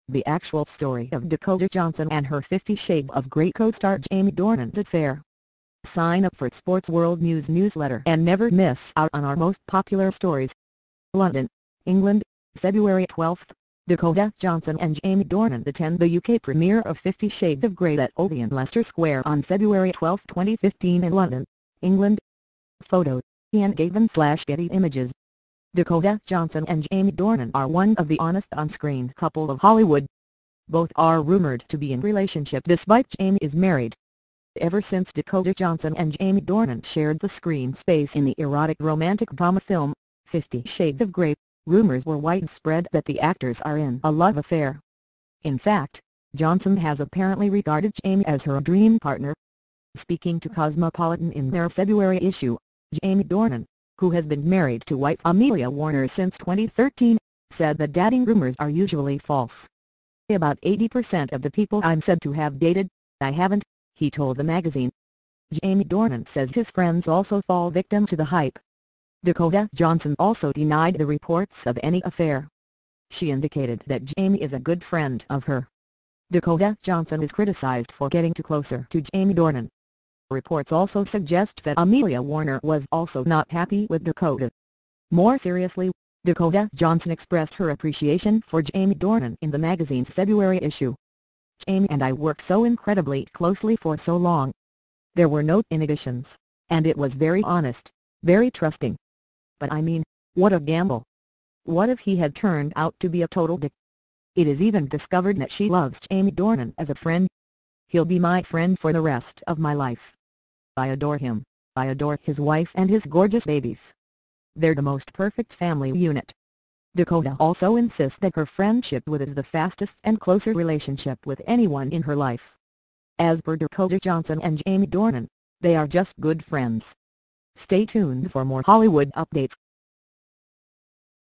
The actual story of Dakota Johnson and her 50 Shades of Grey co-star Jamie Dornan's affair. Sign up for Sports World News newsletter and never miss out on our most popular stories. London, England, February 12. Dakota Johnson and Jamie Dornan attend the UK premiere of 50 Shades of Grey at Odeon Leicester Square on February 12, 2015 in London, England. Photo, Ian Gavin/Getty Images. Dakota Johnson and Jamie Dornan are one of the honest on-screen couple of Hollywood. Both are rumored to be in relationship despite Jamie is married. Ever since Dakota Johnson and Jamie Dornan shared the screen space in the erotic romantic drama film, 50 Shades of Grey, rumors were widespread that the actors are in a love affair. In fact, Johnson has apparently regarded Jamie as her dream partner. Speaking to Cosmopolitan in their February issue, Jamie Dornan, who has been married to wife Amelia Warner since 2013, said that dating rumors are usually false. About 80% of the people I'm said to have dated, I haven't, he told the magazine. Jamie Dornan says his friends also fall victim to the hype. Dakota Johnson also denied the reports of any affair. She indicated that Jamie is a good friend of her. Dakota Johnson is criticized for getting too closer to Jamie Dornan. Reports also suggest that Amelia Warner was also not happy with Dakota. More seriously, Dakota Johnson expressed her appreciation for Jamie Dornan in the magazine's February issue. Jamie and I worked so incredibly closely for so long. There were no inhibitions, and it was very honest, very trusting. But I mean, what a gamble. What if he had turned out to be a total dick? It is even discovered that she loves Jamie Dornan as a friend. He'll be my friend for the rest of my life. I adore him, I adore his wife and his gorgeous babies. They're the most perfect family unit. Dakota also insists that her friendship with is the fastest and closer relationship with anyone in her life. As per Dakota Johnson and Jamie Dornan, they are just good friends. Stay tuned for more Hollywood updates.